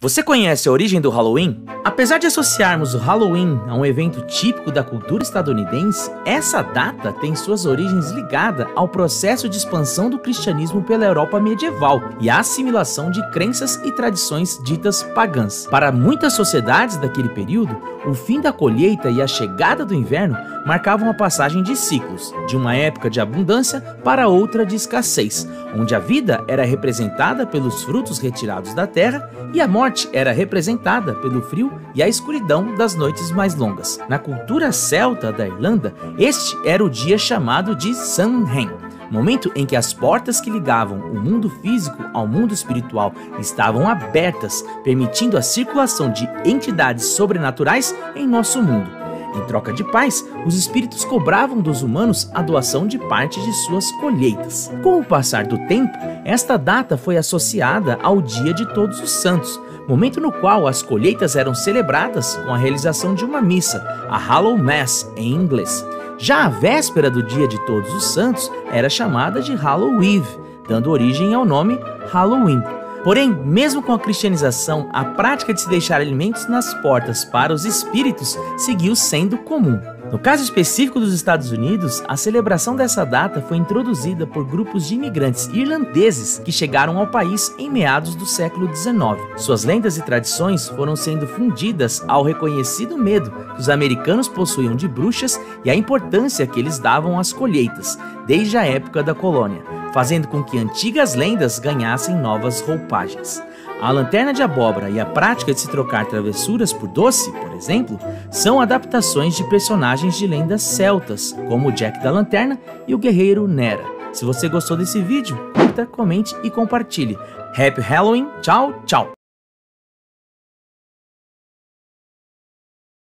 Você conhece a origem do Halloween? Apesar de associarmos o Halloween a um evento típico da cultura estadunidense, essa data tem suas origens ligadas ao processo de expansão do cristianismo pela Europa medieval e à assimilação de crenças e tradições ditas pagãs. Para muitas sociedades daquele período, o fim da colheita e a chegada do inverno marcavam a passagem de ciclos, de uma época de abundância para outra de escassez, onde a vida era representada pelos frutos retirados da terra e a morte era representada pelo frio e a escuridão das noites mais longas. Na cultura celta da Irlanda, este era o dia chamado de Samhain, momento em que as portas que ligavam o mundo físico ao mundo espiritual estavam abertas, permitindo a circulação de entidades sobrenaturais em nosso mundo. Em troca de paz, os espíritos cobravam dos humanos a doação de parte de suas colheitas. Com o passar do tempo, esta data foi associada ao Dia de Todos os Santos, momento no qual as colheitas eram celebradas com a realização de uma missa, a Hallow Mass em inglês. Já a véspera do Dia de Todos os Santos era chamada de Hallow Eve, dando origem ao nome Halloween. Porém, mesmo com a cristianização, a prática de se deixar alimentos nas portas para os espíritos seguiu sendo comum. No caso específico dos Estados Unidos, a celebração dessa data foi introduzida por grupos de imigrantes irlandeses que chegaram ao país em meados do século XIX. Suas lendas e tradições foram sendo fundidas ao reconhecido medo que os americanos possuíam de bruxas e a importância que eles davam às colheitas, desde a época da colônia, fazendo com que antigas lendas ganhassem novas roupagens. A lanterna de abóbora e a prática de se trocar travessuras por doce, por exemplo, são adaptações de personagens de lendas celtas, como o Jack da Lanterna e o guerreiro Nera. Se você gostou desse vídeo, curta, comente e compartilhe. Happy Halloween! Tchau, tchau!